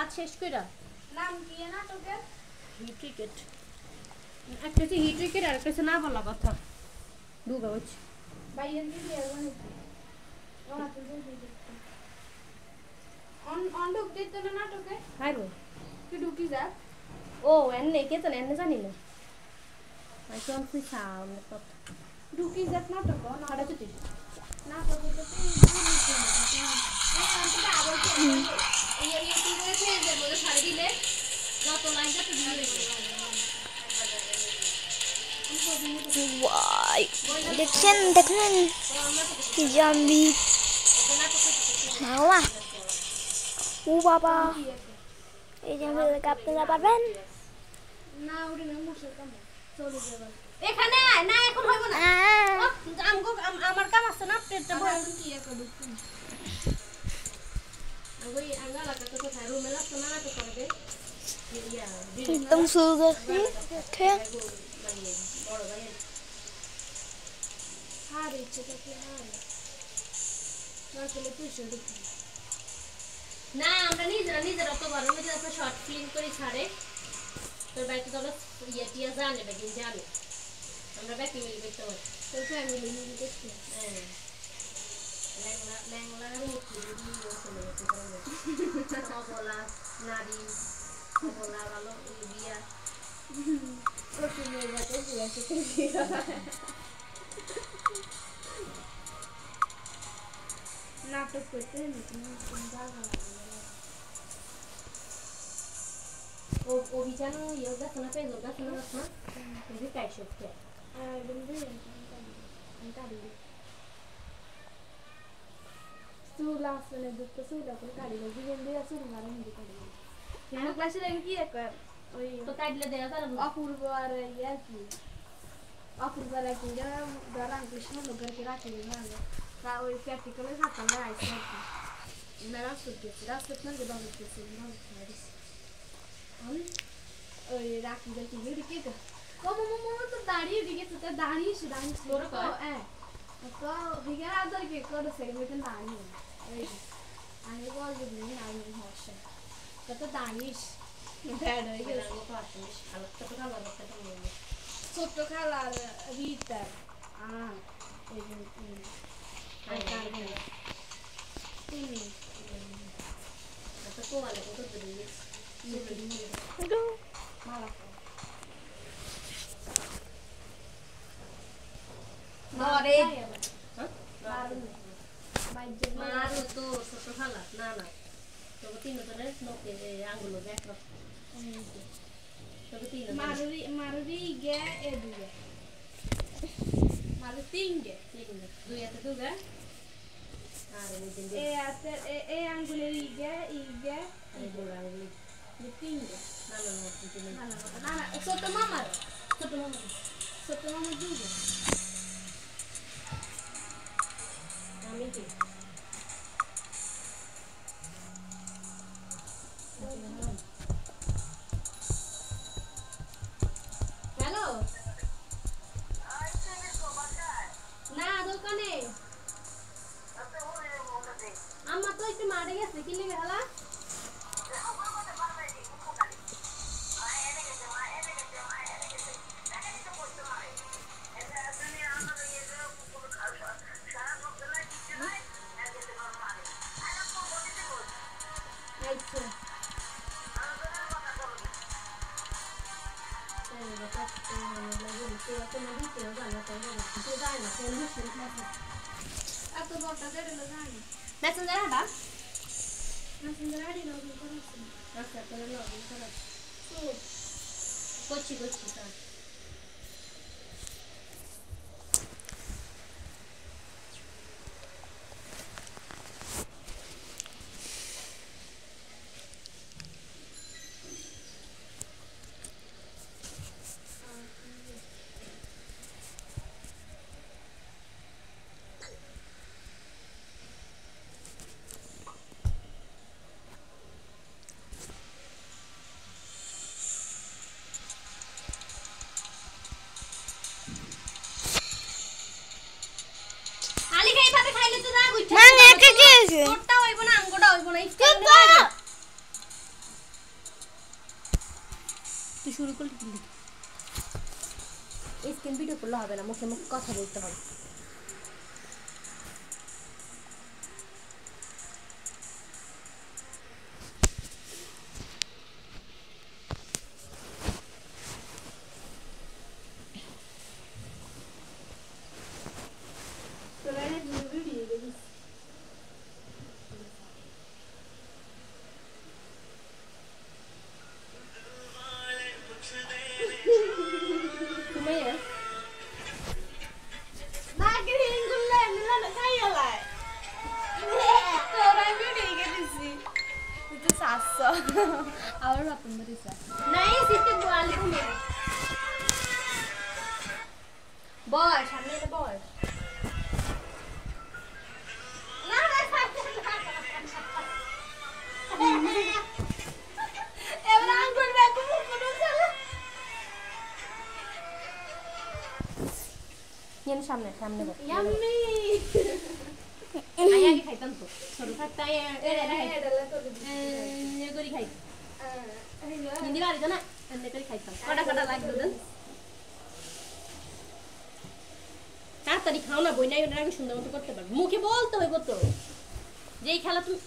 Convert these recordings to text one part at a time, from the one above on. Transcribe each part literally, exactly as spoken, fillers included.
কাজ শেষ কইরা নাম কি নাটকের? Hit cricket. একটা হচ্ছে হিট ক্রিকেট আর একটা হচ্ছে না বলা কথা। দুগা হচ্ছে বাইরের দিকে এগো নাকি? ওরা তো দুই দিকে। অন অন ঢুক দিতে না নাটকে? হাই রো কি ঢুকি যা? ও এনে কে তো এনে জানি না। আই কোন ফি সাউন্ড কত ঢুকি যা নাটক না হাড়া চুতি নাটক তো এই নাটকটা আবার কি এই ইউটিউবে ফেসে বলে ছাড় দিলে যত লাইনটা তো দিয়ে দেবে। ওয়াই দেখছেন দেখুন কি জম্বি মাওয়া ও বাবা এই জম্বিটাকে আপনারা পারবেন না ওরে না মুশে কাম চলে যাবে এখানে না এখন হইব না আমগো আমার কাম আছে না পেটটা ভরে কি একটা ঢুকি ওই আঙ্গা লাগা তো কোথায় রুমে লাগতো না তো করবে ইয়া একদম শুরু করছি দেখে বড় ভাই হারে চেকে হারে না চলে তুই ঢুকি না আমরা নিজেরা নিজেরা তো বড় মধ্যে একটা শর্ট ফিল্ম করে ছাড়ে তোর বাইতে তো ইয়া টিয়া জানে বেগিন জানে আমরা ব্যাকি মিল করতে পারি তো ফ্যামিলি মিলে দেখি হ্যাঁ ল্যাংলা ল্যাংলা মুখি ভিডিও চলে গেছে বলা নারী বলা ভালো বিয়া প্রশ্ন নিয়ে যাতে জিজ্ঞাসা করি নাটক করতে ও অভিযান ইয়োগা শোনা পেয়ে যোগা শোনা না কিন্তু কাই সত্যি আর বন্ধু কালি সুলা আসলে দুটো সুলা করে কালি লোক জীবন দিয়ে আসলে মারা হিন্দি কালি আমার ক্লাসে লাগে কি এক ওই তো কাটলে দেয়া তার অপূর্ব আর ইয়া কি অপূর্ব রাখি যারা যারা কৃষ্ণ লোকের কে রাখি না তা ওই প্র্যাকটিক্যালে থাকলে আইসা না রাস্তা দিয়েছে রাস্তা না যে বাবু দিয়েছে না আমি ওই রাখি যাই কি দিকে তো ও মামা তো দাঁড়িয়ে দিকে তো দাঁড়িয়ে সে দাঁড়িয়ে তোর কয় হ্যাঁ তো দিকে আদর কি করে সেকেন্ড দাঁড়িয়ে এই আমি বল দিই আমি হচ্ছে কত দাঁড়িয়ে ব্যাড হয়ে গেছে তো আসলে ভালো তো ভালো লাগতে তো মনে ছোট খালার রিতা আ এই যে আই কারবে তুমি তো তো ভালো তো দিই একটু মালা নরে হ্যাঁ মারু বাইজে মারু তো ছোট খালা না না তো তিন জনের নকে আঙ্গুলো দেখ তো তিন মারুরি মারুরি গে এ দুগে মারু তিন গে তিন দুই এত দুগা আর এই তিন এ আছে এ এ আঙ্গুলের ই গে ই গে এই বড় আঙ্গুলি এই তিন গে না না না তিন না না না না ছোট মামার ছোট মামা ছোট মামা দুগে আমি কি হ্যালো না দোকানে আমার তো একটু মারে গেছে কি লেগে হালা আচ্ছা এত বড়টা দেড় লো জানি মেসেঞ্জার হাঁটা না সুন্দর আড়ি লোক করেছে আচ্ছা তাহলে লগইন করা তো করছি করছি স্যার তুই শুরু করলি কি এই স্ক্রিন ভিডিও করলে হবে না মুখে মুখে কথা বলতে হবে Ahora la pondré. নাই সিস্টেম বল তুমি বল সামনে তো বল না না এবার আঙ্গুল দেখো কোনো চলে নিন সামনে সামনে বল ইয়াম্মি আই আগে খাইতাম তো ছোট থাকতে আই এর এর এ করি খাই হিন্দি বাড়ি তো না এমনি করে খাইতাম কটা কটা লাগতো দেন তাড়াতাড়ি খাও না বই নাই ওটা আগে সুন্দর মতো করতে পারবো মুখে বলতে হইব তো যেই খেলা তুমি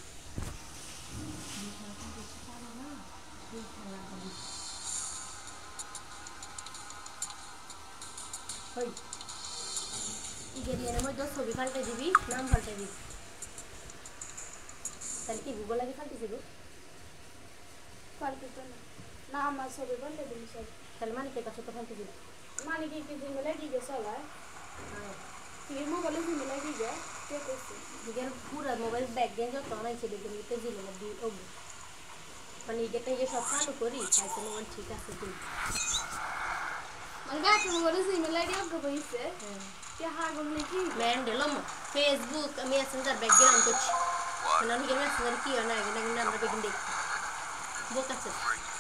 হই ইগেরিয়ার মধ্যে ছবি পাল্টে দিবি নাম পাল্টে দিবি তাহলে কি গুগল আগে পাল্টে দিব পাল্টে তো না না আমার সবে পাল্টে দিন সব তাহলে মানিকের কাছে তো পাল্টে দিবি মানে কি কি দিন মিলে দিকে চলায় তুই মোবাইলে দিন মিলে দিকে কে করছিস ইগের পুরো মোবাইল ব্যাগ দিয়ে যত অনাইছে দেখে নিতে দিলে না দিয়ে ওগো মানে ইগেটা যে সব চালু করি খাইছে মোবাইল ঠিক আছে তুই মানে ব্যাগ মোবাইলে দিন মিলে দিয়ে ওকে বইছে কে হার বললে কি ম্যান দিলাম ফেসবুক মেসেঞ্জার ব্যাকগ্রাউন্ড করছি মানে আমি মেসেঞ্জার কি হয় না এখানে কিন্তু আমরা বেগিন দেখি বোকাচ্ছে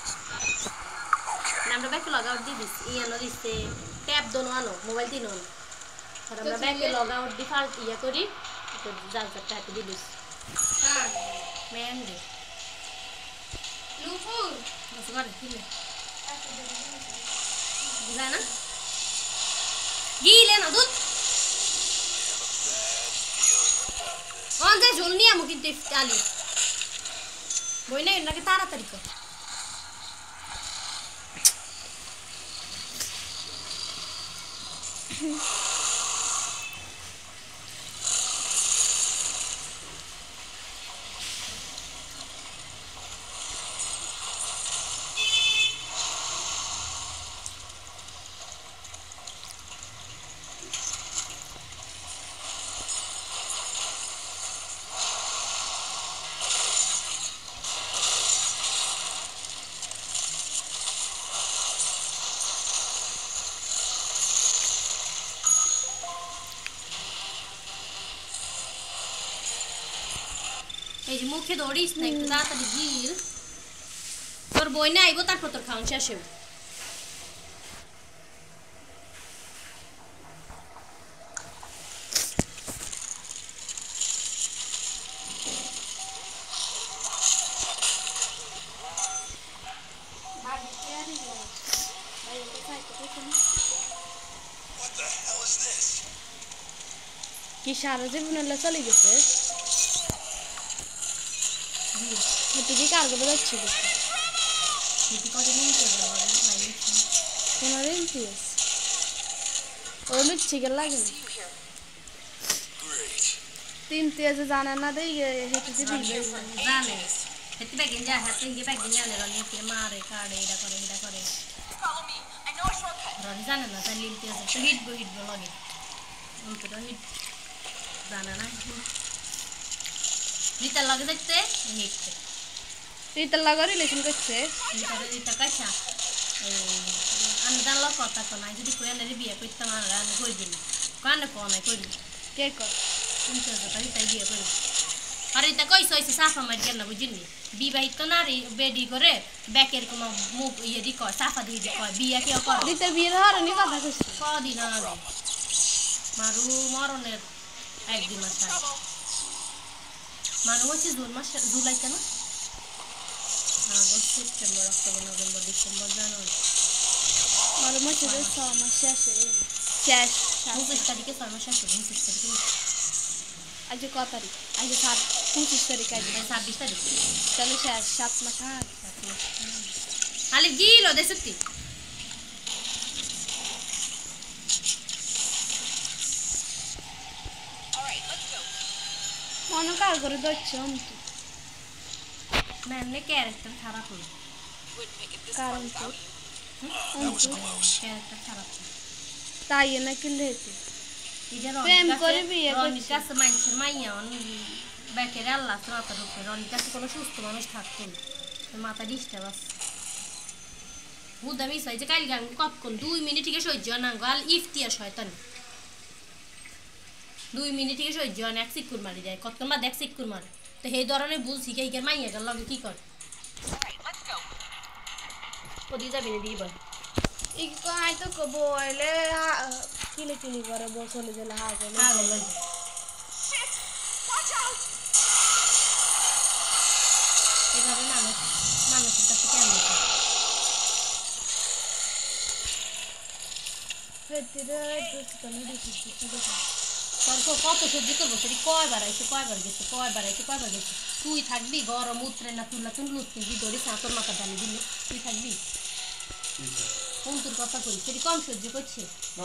আমরা ব্যাকে লগ আউট দিয়ে দিচ্ছি ইয়ানো দিচ্ছে ট্যাব দোনো আনো মোবাইল দিন আনো আর আমরা ব্যাকে লগ আউট ডিফল্ট ইয়া করি তো যার যার ট্যাব দিয়ে দিচ্ছি হ্যাঁ ম্যান দে লুফুর বস করে কিলে বুঝা না গিলে না দুধ অন্ধে ঝোল নিয়ে আমু কিন্তু আলি বই না এনাকে তাড়াতাড়ি কর এই যে মুখে দৌড়িস না একটু তাড়াতাড়ি গিল তোর বই না আইবো তারপর তোর খাওয়া শেষ হইব কি সারা জীবন চলে গেছে তুই কার করে যাচ্ছি তোমার ইন্টারেস্ট ও লুচ্ছি গেল লাগে না তিন তেজে জানে না দেই হেঁটে দিবি জানে হেতে ব্যাগিন যা হাতে ইয়ে ব্যাগিন জানে রনি কে মারে কাড়ে এটা করে এটা করে রনি জানে না তাই লিখতে আছে তো হিট গো হিট গো লাগে অন্ত তো হিট জানে না রিতা লাগে দেখতে হিটতে রিতার লাগা রিলেশন করছে রিতা রিতা কাছা আমি জানলো কথা তো নাই যদি কই আনে বিয়ে করতে আমার আমি কই দিই কানে কোন নাই কই কে কর কিন্তু তো রিতা বিয়ে করি আর রিতা কইছো এসে সাফা মার গেল বুঝিনি বিবাহিত নারী বেডি করে ব্যাকের কোন মুখ ইয়ে দি কয় সাফা দিয়ে দি কয় বিয়ে কেউ করে রিতার বিয়ের হারনি কথা কইছে কদিন আগে মারু মরণের একদিন মাস আগে মানুষ হচ্ছে জুন মাস জুলাই কেন August September October November December January আমার মধ্যে ছ মাস শেষ হয়ে গেল। শেষ পঁচিশ তারিখে ছয় মাস শেষ হবে পঁচিশ তারিখে আজ ক তারিখ আজ সাত পঁচিশ তারিখ আজ ছাব্বিশ তারিখ তাহলে শেষ সাত মাস হাত আলিফ গিলো দেশটি মনে কার করে দচ্ছে অন্তু ম্যামনে ক্যারেক্টার খারাপ হলো কারণ তো অন্তু ক্যারেক্টার খারাপ তাই না কিনলে হয়েছে এটা প্রেম রনির করে কাছে বিয়ে রনির করছে। কাছে মানুষের মাইয়া ব্যাকের আল্লাহ মাথার উপরে রনির কাছে কোনো সুস্থ মানুষ থাকতো না ওর মাথা ডিস্টার্ব আছে বুদ্ধা মিস হয়েছে কাল গান কতক্ষণ দুই মিনিটকে সহ্য না গাল ইফতিয়ার শয়তান দুই মিনিটকে সহ্য না এক সিকুর মারি যায় কতক্ষণ বাদ এক সিকুর মারে তো সেই ধরনের ভুল শিখে গিয়ে মাইয়া গেল লগে কি করে ওদি যাবি না দিয়ে এই কই তো কো বলে কিলে কিলি করে বসলে দিলে হা গেল হ্যাঁ বলো এভাবে মানুষ মানুষের কাছে কেমন ফেটিরে দুস কনে দিছি তোর কত সহ্য করবো সেটি কয়বার আইসে কয়বার গেছে কয়বার আইসে কয়বার গেছে তুই থাকবি গরম উতরে না তুলা তুল লুচি দি ধরে সাঁতর মাথা ডালি দিলে তুই থাকবি কোন তোর কথা কই সেটি কম সহ্য করছে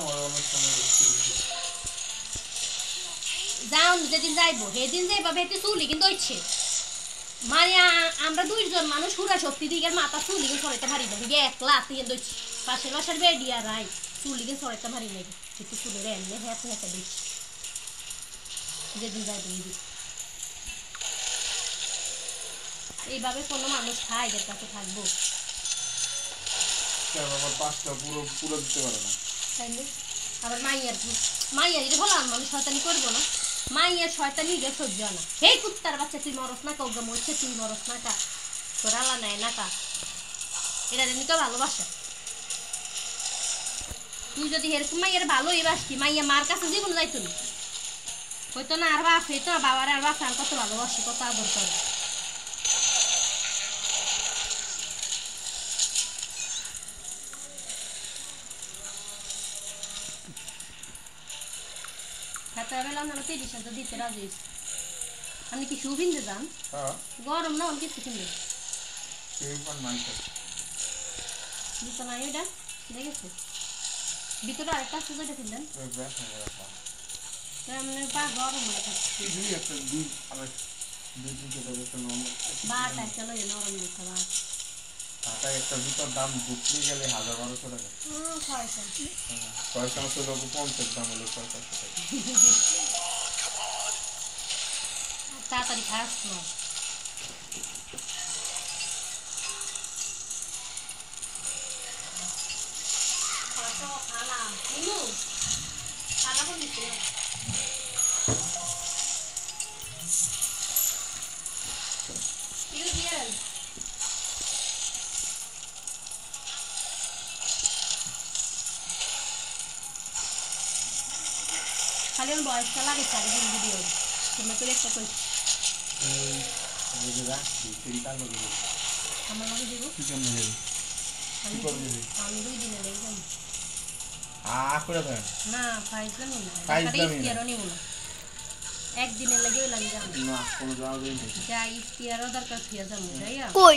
যাও যেদিন যাইবো সেদিন যাইবা বেতে চুলি কিন্তু হচ্ছে মানে আমরা দুইজন মানুষ পুরা শক্তি দিকে মাথা চুলি কিন্তু সরাইতে পারি না দিকে একলা তুই দইছি পাশের বাসার বেডিয়া রাই চুলি কিন্তু সরাইতে পারি না একটু চুলের এমনি হ্যাঁ হ্যাঁ দিচ্ছি যেদিন যাইবো এদিন এইভাবে কোনো মানুষ খায় এদের কাছে থাকবো পুরো পুরো দিতে পারে না তাইলে আবার মাইয়ার মাইয়ার এটা হলো মানুষ শয়তানি করবো না মাইয়ার শয়তানি গে সহ্য না হে কুত্তার বাচ্চা তুই মরস না কৌগা মরছে তুই মরস না কা তোর আলা নেয় না কা এটা নিকে ভালোবাসা তুই যদি এরকম মাইয়ার ভালোই বাসতি মাইয়া মার কাছে জীবন যাইতো না হয়তো না আর বাপ হইতো না বাবার আর বাপ আর কত ভালোবাসি কত আদর করে হাতে বেলাম না তিরিশ হাজার দিতে রাজি হয়েছে আপনি কি শু কিনতে যান গরম না অনেক কিছু কিনবে জুতো নাই ওইটা কিনে গেছে ভিতরে আরেকটা আছে যেটা কিনলেন মানে পা গরম হয়ে থাকে বাট একটা লয়ে নরম দিতে বাট একটা জুতার দাম বুঝতে গেলে হাজার বারোশো টাকা ছয়শো আটশো লোক পঞ্চাশ দাম হলো ছয়শো আটশো টাকা তাড়াতাড়ি খাস না খালা ইনু খালা বলিস খালি আমার বয়সটা লাগে চারিদিন ভিডিও তোমরা করে একটা কই আমার লগে দেবো আমি দুই দিনে লেগে যাবো না ফাইজলাম ইফতিয়ারও নিব না একদিনের লাগে লাগে যাবো যা ইফতিয়ারও দরকার ফিরে যাবো যাইয়া কই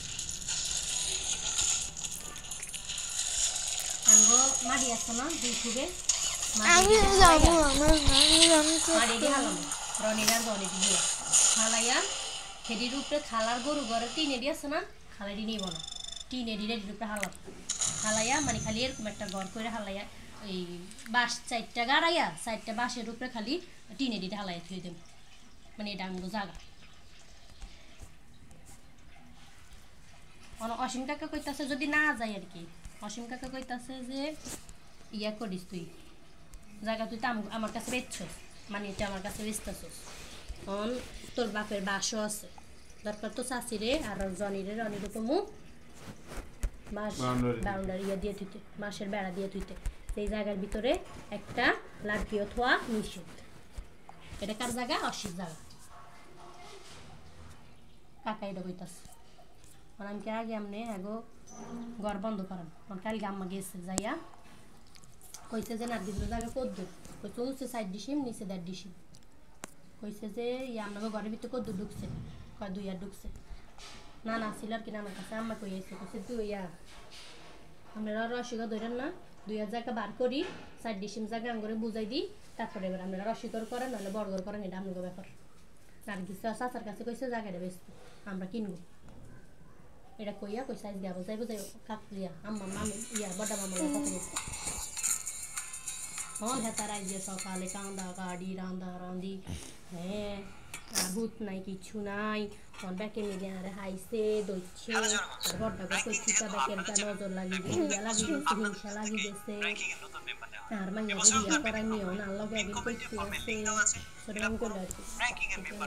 আঙ্গো মাড়ি আছে না ইউটিউবে আমি যাবো আমার মাড়ি দিয়ে হালাম রনিরার গনে দিয়ে হালাইয়া হেডির উপরে খালার গরু ঘরে টিন এডি আছে না খালাইডি নিব না টিন এডির এডির উপরে হালাম হালাইয়া মানে খালি এরকম একটা ঘর করে হালাইয়া ওই বাঁশ চারটা গাড়াইয়া চারটা বাঁশের উপরে খালি টিন এডিটা হালাইয়া থুয়ে দেব মানে এটা আঙ্গো জাগা অসীম কাকা কইতাছে যদি না যায় আর কি অসীম কাকা কইতাছে যে ইয়া করিস তুই জায়গা তুই তো আমার কাছে বেচছস মানে এটা আমার কাছে বেচতেছস অন তোর বাপের বাসও আছে দরকার তো চাষিরে আর জনিরে রনির কমু বাস বাউন্ডারি ইয়া দিয়ে থুইতে বাঁশের বেড়া দিয়ে থুইতে সেই জায়গার ভিতরে একটা লাঠিও থোয়া নিষেধ এটা কার জায়গা অসীর জায়গা কাকা এটা কইতাছে আমি কে আগে আমনে এগো ঘর বন্ধ করাম কালকে আম্মা গেছে যাইয়া কইছে যে নার্গিসের জায়গা কদ্দ কইছে উঁচে সাইড ডিসিম নিচে দেড় ডিসিম কইছে যে ইয়া আপনাকে ঘরের ভিতরে কদ্দু ঢুকছে কয় দুই আর ঢুকছে না না ছিল আর কি নানার কাছে আম্মা কই আইছে কইছে দুই ইয়া আমরা রসিকা ধরেন না দুই আর জায়গা বার করি সাইড ডিসিম জায়গা আঙ্গরে বুঝাই দিই তারপরে এবার আমরা রসিকর করেন নাহলে বড়গর করেন এটা আপনাকে ব্যাপার নার্গিস চাচার কাছে কইছে জায়গাটা বেচতে আমরা কিনবো এটা কইয়া কই সাইজ দিয়া বুঝাই বুঝাই কাকলিয়া আম্মা মামি ইয়া বড় মামা কথা বলছে হন হেতার আইজে সকালে কান্দা গাড়ি রান্দা রান্দি হ্যাঁ আর ভূত নাই কিছু নাই হন ব্যাকে মিলে আরে হাইছে দইছে বড়টা কইছি তা ব্যাকের তা নজর লাগি ইয়া লাগি গেছে হিংসা লাগি গেছে আর মাইয়া বিয়া করাই নিও না লগে একদিন কইছি আছে সরম করে আছে র‍্যাঙ্কিং এর পেপার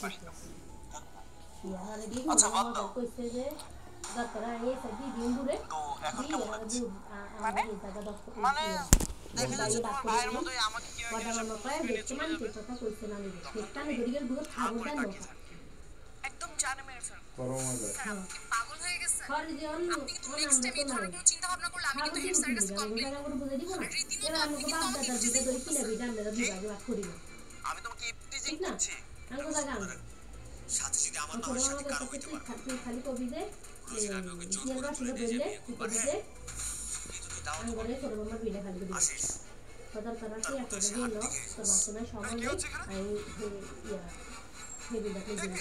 ইয়া আরে দি মজা কইছে যে ডাক্তার আই এসে দি দিন দূরে তো এখন কেমন আছে মানে মানে দেখেন যে তোমার ভাইয়ের মতোই আমাকে কি হয় বড় মামা কয় দেখতে মানে কথা কইছে না আমি দেখতে আমি ঘুরে গেল দুটো খাবো দেন না একদম জানে মেরে ফেল করো মজা পাগল হয়ে গেছে সরি জি অন্য আপনি কিন্তু নেক্সট টাইম এই ধরনের কোনো চিন্তা ভাবনা করলে আমি কিন্তু হেড স্যারের কাছে কমপ্লেইন করব বুঝে দিব না এবার আমি তো বাপ দাদার দিকে ধরে কিনে বিদান মেরে দিবা ভাগ করিব আমি তোমাকে টিচিং করছি আমি কথা গান সাথে যদি আমার মার সাথে কারো হইতে পারে খালি কবি যে ইয়ারা ছিল বললে কবি যে আমি বলে ছোট মামার ভিডিও খালি দিই কথা তারা কি একটা দিল তো বাসনা সময় নেই আমি ইয়া হেভি দেখে দিই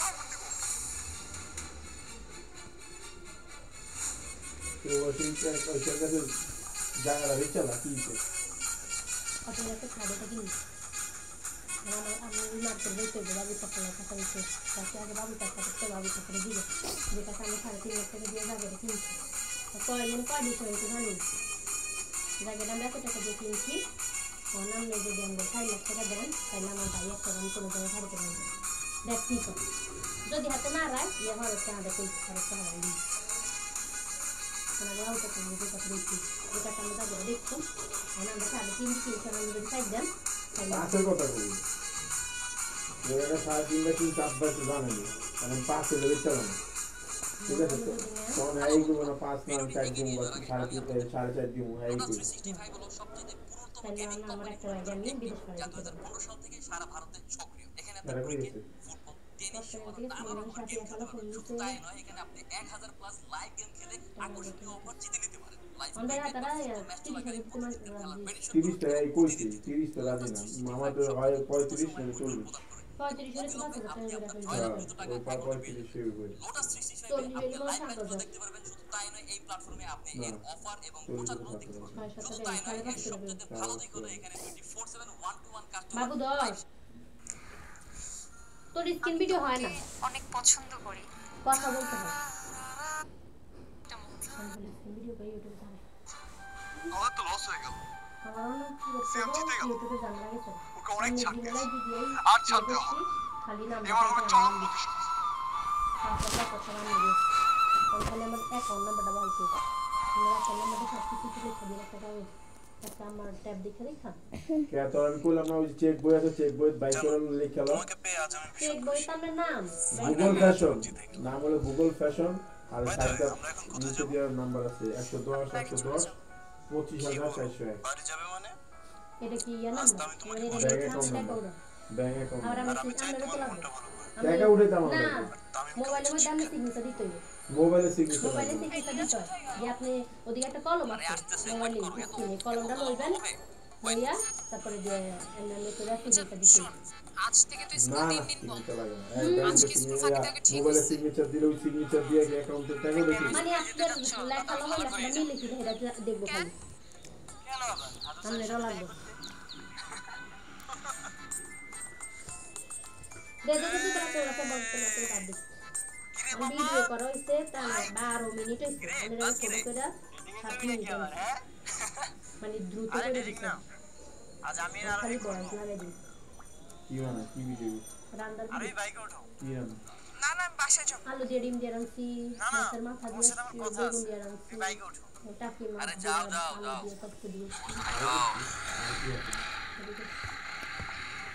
তো ওই যে ওই জায়গাতে জায়গা রয়েছে না কি আছে আপনারা তো খাবারটা কিনি আমরা আমি মার্কেট বলতে বাবু টাকা টাকা দিতে তাকে আগে বাবু টাকা দিতে বাবু টাকা দিবে যেটা আমি সাড়ে তিন লাখ টাকা দিয়ে জায়গাটা কিনছি কয়েকদিন কয় দিতে হয়েছে জানি জায়গাটা আমি এত টাকা দিয়ে কিনছি নাম নেই যদি আমরা চার লাখ টাকা দেন তাহলে আমার ভাই একটা আমি কোনো জায়গায় ছাড়তে পারবো দেখ ঠিক আছে যদি হাতে না রায় ইয়ে আমার একটা আধা কই আরেকটা হারাই দিই আমরা বাবু টাকা দিয়ে কথা দিচ্ছি যেটা আমি জায়গাটা দেখছি আমরা সাড়ে তিন কিনছি আমি যদি চাই দেন পাঁচের কথা বলি এটা সাড়ে তিন লাখ তিন চার বাস জানেনি মানে পাঁচে লেগেছে না ঠিক আছে তো তখন এইগুলো না পাঁচ নাম চার দিন বা সাড়ে তিন সাড়ে চার দিন এইগুলো আমার একটা আমি বিদেশ করে সারা ভারতে সক্রিয় এখানে আপনি এক হাজার প্লাস লাইভ গেম খেলে আকর্ষণীয় অফার জিতে নিতে পারেন তিরিশ টাকা এই কইছি তিরিশ টাকা দিন মামা তো হয় পঁয়ত্রিশ না চল্লিশ পঁয়ত্রিশ করে তো পঁয়ত্রিশ শুরু করে দেখতে পারবেন শুধু তাই নয় এই প্ল্যাটফর্মে আপনি এর অফার এবং কোটার গুলো দেখতে পারবেন শুধু তাই নয় এর সবচেয়ে ভালো দিক হলো এখানে চব্বিশ সাত ওয়ান টু ওয়ান কাস্টমার বাবু দশ তোর স্ক্রিন ভিডিও হয় না অনেক পছন্দ করি কথা বলতে হয় ভিডিও করে ইউটিউবে ছাড়ে আমাদের তো লস হয়ে গেল আমার না ইউটিউবে জানা গেছে ওকে অনেক ছাড় দিয়েছি আর ছাড় দেওয়া হবে খালি নাম এবার হবে চালান প্রফেশন পাঁচটা কথা বলে ওখানে আমার অ্যাকাউন্ট নাম্বারটা বলতে আমার অ্যাকাউন্ট নাম্বারটা সব কিছু থেকে ছবি রাখতে হবে একটা আমার ট্যাব দেখে দেখা কে তো আমি কইলাম না ওই চেক বই আছে চেক বই বাই করে লিখলো তোমাকে পেয়ে আজ আমি চেক বই তার নাম গুগল ফ্যাশন নাম হলো গুগল ফ্যাশন আর সাইটটা নিচে দেওয়ার নাম্বার আছে একশো দশ একশো দশ পঁচিশ হাজার চারশো এক বাড়ি যাবে মানে এটা কি ইয়া নাম মানে ব্যাংক এটা অ্যাকাউন্ট নাম ব্যাংক অ্যাকাউন্ট আর আমি সিগনেচার দিতে লাগবে টাকা উঠে দাও না মোবাইলের মধ্যে আমি সিগনেচার দিতে হবে মোবাইলে সিগনেচার মোবাইলে সিগনেচার দিতে হয় যে আপনি ওদিকে একটা কলম আছে মোবাইলে স্ক্রিনে কলমটা লইবেন লইয়া তারপরে যে এমএলএ করে সিগনেচার দিতে হবে আজ থেকে তো স্কুল তিন দিন বন্ধ আজকে স্কুল ফাঁকি থাকে ঠিক মোবাইলে সিগনেচার দিলে ওই সিগনেচার দিয়ে অ্যাকাউন্টে টাকা দেখি মানে আপনার লেখা হলো লেখাটা মিলে কি এটা দেখবো খালি কেন আমরা এটা লাগবে দেখো তো তোরা তোরা তো বলতে না তো বাদ দে আমি ভিডিও করা হইছে তা বারো মিনিট হইছে আমি রেকর্ড করে সাত মিনিট মানে দ্রুত করে দিছি আজ আমি আর খালি বয়স লাগে দিই কি মানে কি ভিডিও রান্দার আরে বাইকে ওঠো কি রান্না না না আমি বাসায় যাব আলু দিয়ে ডিম দিয়ে রান্ছি মাছের মাথা দিয়ে বেগুন দিয়ে রান্ছি বাইকে ওঠো টাকি মাছ আরে যাও যাও যাও দিয়ে সব কিছু দিয়ে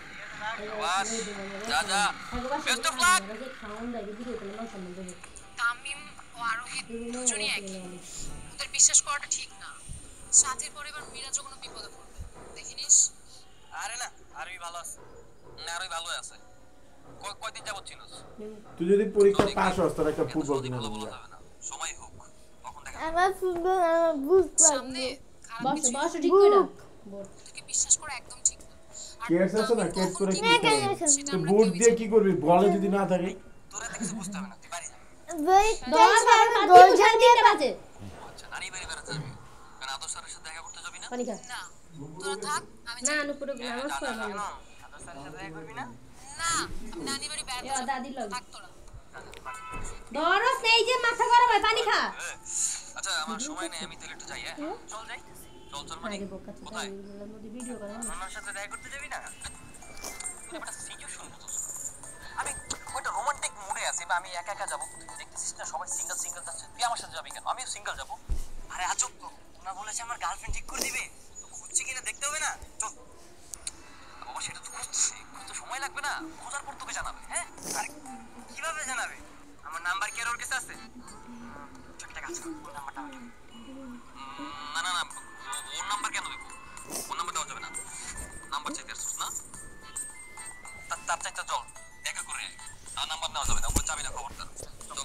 যা যা বেস্ট অফ লাক খাওন দেয় ভিডিও করে না সম্বন্ধে কাম তামিম ও আরোহী দুজনই একই ওদের বিশ্বাস করাটা ঠিক না সাথীর পরিবার মিরাজও কোনো বিপদে পড়বে দেখিনিস আরে না আরবি ভালো আছে না আরবি ভালো আছে কয় কয়দিন যাবত ছিলস তুই যদি পরীক্ষা পাস হস তার একটা ফুটবল কিনে বলা নিবি বলা যাবে না সময় হোক তখন দেখা আমার ফুটবল আমার বুঝতে সামনে খারাপ বস কিছু বস ঠিক করে রাখ বোর্ড ওদেরকে বিশ্বাস করা একদম ঠিক না আর কেস আছে না কেস করে কি না, করবি? কেস আছে। সেটা তুই আমরা বুট কেউই দিয়ে জানি কি করবি বলে যদি না থাকে তোরা তো কিছু বুঝতে হবে না তুই বাড়ি যা বই দশ বারো গোল গোল ঝাড় দিয়ে দিয়ে বাজে আচ্ছা নানি বাড়ি বেড়াতে যাবি কারণ আদর স্যারের সাথে দেখা করতে যাবি না পানি খা না তোরা থাক আমি না নুপুরে নামাজ পড়া ভালো আদর স্যারের সাথে দেখা করবি না না আমি নানি বাড়ি বেড়াতে এ যাবো। দাদি লগ থাক তোরা দরস নেই যে মাথা গরম হয় পানি খা আচ্ছা আমার সময় নেই আমি তাহলে একটু যাই হ্যাঁ চল যাই চল চল মানে আরে বোকা চোদা কোথায় এগুলোর মধ্যে ভিডিও করে না আমার সাথে দেখা করতে যাবি না তুই একটা সিচুয়েশন বুঝছিস আমি ওইটা রোমান্টিক মুডে আছি বা আমি একা একা যাবো তুই দেখতেছিস না সবাই সিঙ্গেল সিঙ্গেল যাচ্ছে তুই আমার সাথে যাবি কেন আমিও সিঙ্গেল যাবো আরে আজব তো ওনা বলেছে আমার গার্লফ্রেন্ড ঠিক করে দিবে তো খুঁজছে কিনা দেখতে হবে না চল বাবা সেটা তো খুঁজছে খুঁজতে সময় লাগবে না খোঁজার পর তোকে জানাবে হ্যাঁ আরে কিভাবে জানাবে আমার নাম্বার কি আর ওর কাছে আছে একটা কাজ কর ওর নাম্বারটা আমাকে দে। উম, না না না ও- ওর নাম্বার কেন দেবো ওর নাম্বার দেওয়া যাবে না নাম্বার চাইতে আসছিস না তার তার চাইতে চল দেখা করে আয়। আর নাম্বার নেওয়া যাবে না ওর যাবি না খবরদার চল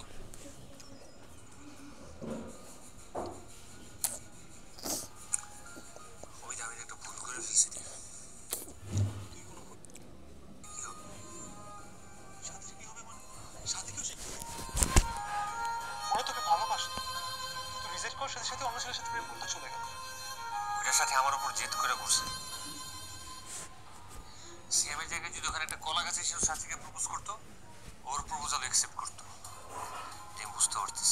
ওই যে আমি একটা ভুল করে ফেলছি রে। তুই কোনো ভুল- কি হবে? সাথীর কি হবে মানে? সাথীকেও শিখতে হবে। ওরা তোকে ভালোবাসতো তুই রিজেক্ট করার সাথে সাথে অন্য ছেলের সাথে প্রেম করতে চলে গেল ওটার সাথে আমার উপর জেদ করে করছে সিএমের জায়গায় যদি ওখানে একটা কলা গাছে সে ওর সাথীকে প্রপোজ করতো ওর প্রপোজাল অ্যাকসেপ্ট করতো আমি বুঝতে পারতেছি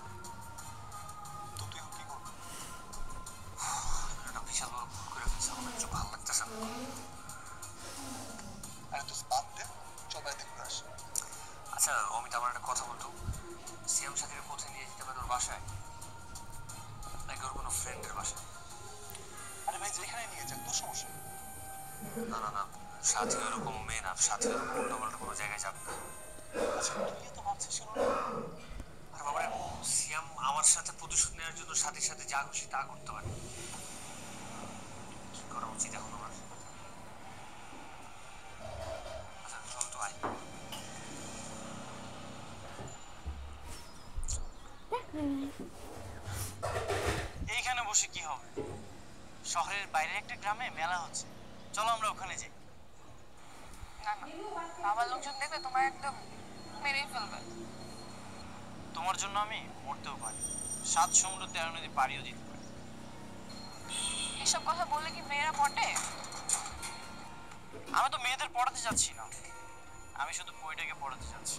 তো তুই এখন কি করবি একটা বিশাল বড় ভুল করে ফেলছে আমার কিছু ভালো লাগতেছে না আরে তুই বাদ দে চল বাড়িতে ঘুরে আসি আচ্ছা অমিত আমার একটা কথা বলতো সিএম সাথীকে কোথায় নিয়ে যেতে পারে ওর বাসায় নাকি ওর কোনো ফ্রেন্ডের বাসায় আরে ভাই যেখানে নিয়ে যাক তোর সমস্যা নেই। না না না সাথী ওরকম মেয়ে না সাথী ওরকম উল্টো পাল্টা কোনো জায়গায় যাবে না আচ্ছা তুই তো ভাবছিস শোনো আর বাবা সিএম আমার সাথে প্রতিশোধ নেওয়ার জন্য সাথীর সাথে যা খুশি তা করতে পারে কি করা উচিত এখন আমার আচ্ছা চল তো আয় এইখানে বসে কি হবে শহরের বাইরে একটা গ্রামে মেলা হচ্ছে চলো আমরা ওখানে যাই না না বাবার লোকজন দেখলে তোমার একদম মেরেই ফেলবে তোমার জন্য আমি মরতেও পারি সাত সমুদ্র তেরো নদী পাড়িও দিতে পারি এসব কথা বললে কি মেয়েরা পটে আমি তো মেয়েদের পড়াতে যাচ্ছি না আমি শুধু বইটাকে পড়াতে যাচ্ছি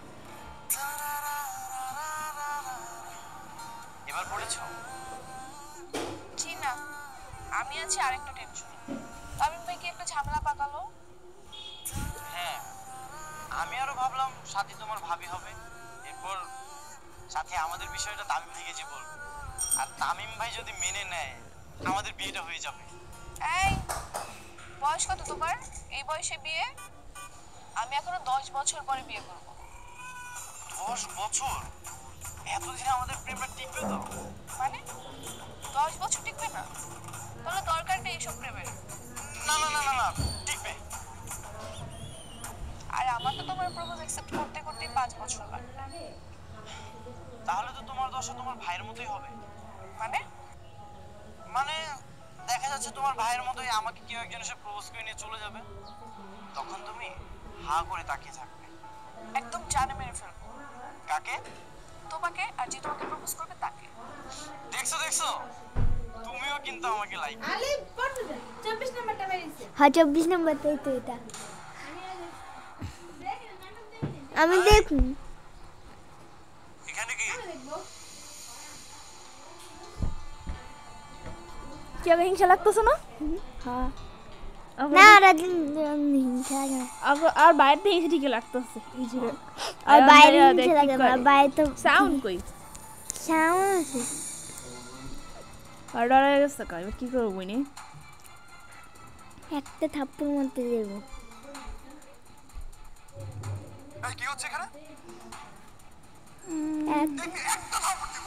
এবার পড়েছ জি না আমি আছি আরেকটা টেনশন তামিম ভাই কি একটা ঝামেলা পাকালো হ্যাঁ আমি আরো ভাবলাম সাথী তোমার ভাবি হবে এরপর সাথে আমাদের বিষয়টা তামিম ভাইকে যে বলবো আর তামিম ভাই যদি মেনে নেয় আমাদের বিয়েটা হয়ে যাবে এই বয়স কত তোমার এই বয়সে বিয়ে আমি এখনো দশ বছর পরে বিয়ে করব দশ বছর এতদিন আমাদের প্রেমটা টিকবে তো মানে দশ বছর টিকবে না তাহলে দরকার নেই এইসব প্রেমের না না না না না টিকবে আর আমার তো তোমার প্রপোজ অ্যাকসেপ্ট করতে করতে পাঁচ বছর লাগবে তাহলে তো তোমার দশা তোমার ভাইয়ের মতোই হবে মানে মানে দেখা যাচ্ছে তোমার ভাইয়ের মতোই আমাকে কেউ একজন এসে প্রপোজ করে নিয়ে চলে যাবে তখন তুমি হা করে তাকিয়ে থাকবে একদম জানে মেরে ফেলবো কাকে তোমাকে আর যে তোমাকে প্রপোজ করবে তাকে দেখছো দেখছো তুমিও কিন্তু আমাকে লাইক আলে পড়তে দে চব্বিশ নাম্বারটা বেরিয়েছে হ্যাঁ চব্বিশ নম্বরটাই তো এটা আমি দেখুন এখানে কি কি হবে হিংসা লাগতেছে না হ্যাঁ না রাজন হিংসা লাগে না। আর- আর বাইরে থেকে এসে ঠিকই লাগতেছে এই যে আর বাইরে আমরা হিংসা দেখি লাগে না করে। বাইরে তো সাউন্ড কই সাউন্ড আছে আর ডরা গেছে কা এবার কি করবো বইনি একটা থাপ্পড় মারতে দেবো এই কি হচ্ছে এখানে এক দেখবি একটা থাপড় দিব।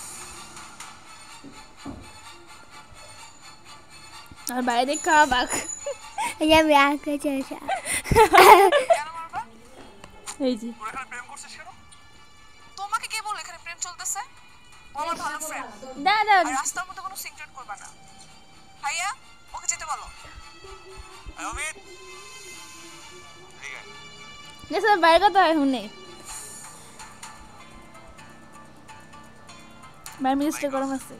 আর বাইরে দেখ খাওয়া বাঘ এই আমি আঁকে চেয়েছি কেন মারবা? এই যে তোর এখানে প্রেম করছিস কেন? তোমাকে কে বললো এখানে প্রেম চলতেছে? ও আমার ভালো ফ্রেন্ড। দাদা আর রাস্তার মধ্যে কোনো সিক্রেট করবা না। ভাইয়া ওকে যেতে বলো। এই অমিত, ঠিক আছে। গেছে বাইরে কথা এখন নেই বাইরে মিনিস্টার গরম আছে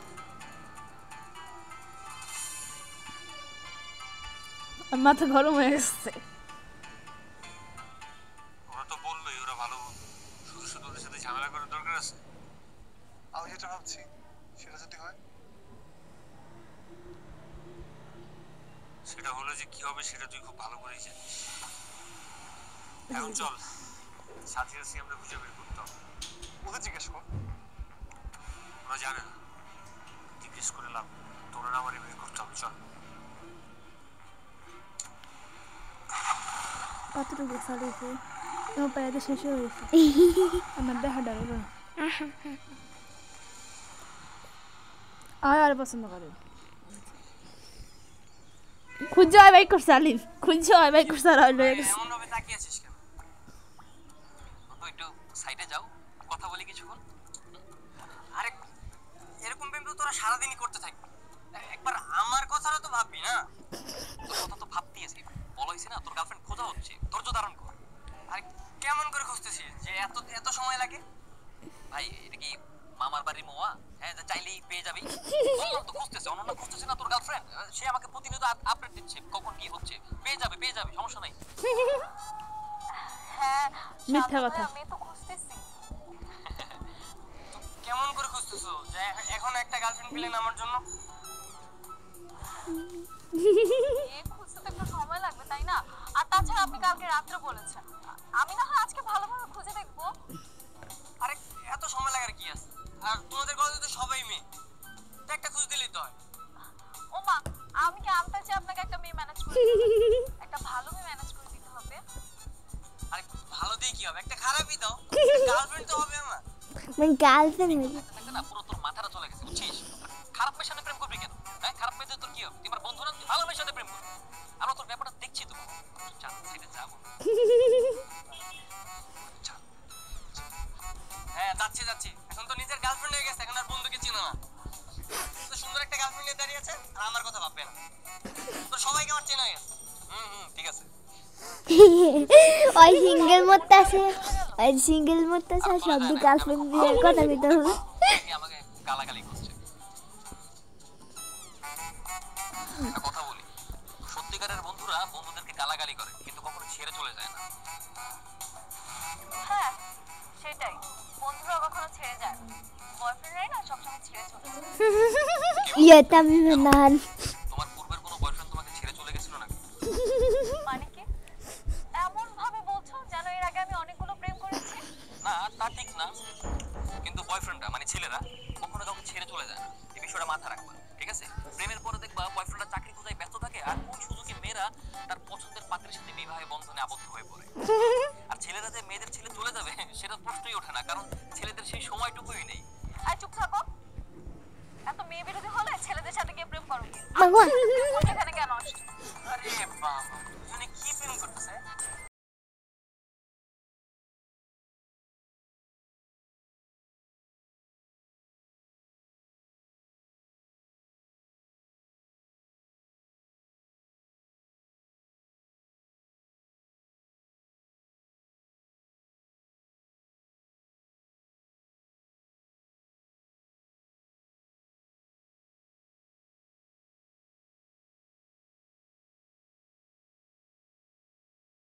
আর মাথা গরম হয়ে গেছে ওরা তো বললোই ওরা ভালো বন্ধু। শুধু শুধু ওদের সাথে ঝামেলা করার দরকার আছে? আমি যেটা ভাবছি সেটা যদি হয়, সেটা হলে যে কি হবে সেটা তুই খুব ভালো করেই জানিস। এখন চল সাথী আছি আমরা খুঁজে বের করতে হবে। ওদের জিজ্ঞেস কর, ওরা জানে না। জিজ্ঞেস করে লাভ নেই। তোরা আমারই বের করতে হবে। চল। কতটুকু চালিয়েছে আমার পায়ে শেষ হয়ে গেছে আমার দেখা ডাল আর আর পছন্দ করে খুঁজে হয় বাইক করছে আলিফ খুঁজে হয় বাইক করছে আর হয়ে গেছে এমন ভাবে তাকিয়ে আছিস কেন? তো একটু সাইডে যাও, কথা বলি কিছুক্ষণ। আরে এরকম প্রেম তো তোরা সারাদিনই করতে থাকবি। একবার আমার কথাটা তো ভাববি না। তোর কথা তো ভাবতেই আছি। বলাইছি না তোর গার্লফ্রেন্ড খোঁজা হচ্ছে, ধৈর্য ধারণ কর। আরে কেমন করে খুঁজতেছিস যে এত এত সময় লাগে? ভাই এটা কি মামার বাড়ির মোয়া? হ্যাঁ যে চাইলেই পেয়ে যাবি? বললাম তো খুঁজতেছে, অনন্য খুঁজতেছে না তোর গার্লফ্রেন্ড। সে আমাকে প্রতিনিয়ত আপডেট দিচ্ছে কখন কি হচ্ছে। পেয়ে যাবে পেয়ে যাবে, সমস্যা নাই। হ্যাঁ মিথ্যা কথা আমি তো খুঁজতেছি। কেমন করে খুঁজতেছো যে এখন একটা গার্লফ্রেন্ড পেলেন আমার জন্য? এই খুঁজতে তো একটু সময় লাগবে তাই না? আর তাছাড়া আপনি কালকে রাত্রে বলেছেন। আমি না হয় আজকে ভালোভাবে খুঁজে দেখবো। আরে এত সময় লাগার কি আছে? আর তোমাদের কলেজে তো সবাই মেয়ে, তো একটা খুঁজ দিলেই তো হয়। ও মা, আমি কি আমতা যে আপনাকে একটা মেয়ে ম্যানেজ করে দিতে? একটা ভালো মেয়ে ম্যানেজ করে দিতে হবে। আরে ভালো দিয়ে কি হবে? একটা খারাপই দাও, গার্লফ্রেন্ড তো হবে আমার। মানে গার্লফ্রেন্ড হয়েছে দেখতে না পুরো তোর মাথাটা চলে গেছে, বুঝছিস? খারাপ মেয়ের সাথে প্রেম করবি কেন? হ্যাঁ খারাপ মেয়েতে তোর কি হবে? তোমার বন্ধু না, তুই ভালো মেয়ের সাথে প্রেম করবি। আমরা তোর ব্যাপারটা দেখছি তো। চল সেটা যাবো। হ্যাঁ যাচ্ছি যাচ্ছি। এখন তো নিজের গার্লফ্রেন্ড হয়ে গেছে, এখন আর বন্ধুকে চিনো না। তো সুন্দর একটা গার্লফ্রেন্ড নিয়ে দাঁড়িয়ে আছে আর আমার কথা ভাববে না। তো সবাইকে আমার চেনা হয়ে গেছে। হুম হুম ঠিক আছে। ওই সিঙ্গেল মত আছে ওই সিঙ্গেল মত আছে সব গার্লফ্রেন্ড দিয়ে কথা কইতে হবে কি আমাকে গালাগালি করছে। একটা কথা বলি, সত্যিকারের বন্ধুরা বন্ধুদেরকে গালাগালি করে কিন্তু কখনো ছেড়ে চলে যায় না। হ্যাঁ সেটাই, বন্ধুরা কখনো ছেড়ে যায় না, বয়ফ্রেন্ডরাই না সবসময় ছেড়ে চলে যায়। ইয়ে তামিম নান তোমার পূর্বের কোনো বয়ফ্রেন্ড তোমাকে ছেড়ে চলে গেছিল নাকি? মানে কি এমন ভাবে বলছো যেন এর আগে আমি অনেকগুলো প্রেম করেছি? না তা ঠিক না, কিন্তু বয়ফ্রেন্ডরা মানে ছেলেরা কখনো কাউকে ছেড়ে চলে যায় না। এই বিষয়টা মাথা রাখবা, ঠিক আছে? প্রেমের পরে দেখবা বয়ফ্রেন্ডরা চাকরি খোঁজায় ব্যস্ত থাকে আর ওই সুযোগে মেয়েরা তার পছন্দের পাত্রের সাথে বিবাহে বন্ধনে আবদ্ধ হয়ে পড়ে। আর ছেলেরা যে মেয়েদের ছেলে চলে যাবে সেটা প্রশ্নই ওঠে না, কারণ ছেলেদের সেই সময়টুকুই নেই। আর চুপ থাকো, এত মেয়ে বিরোধী হলে ছেলেদের সাথে গিয়ে প্রেম করো কি? ভগবান এখানে কেন আসছো? আরে বাবা, দুজনে কি প্রেম করতেছে?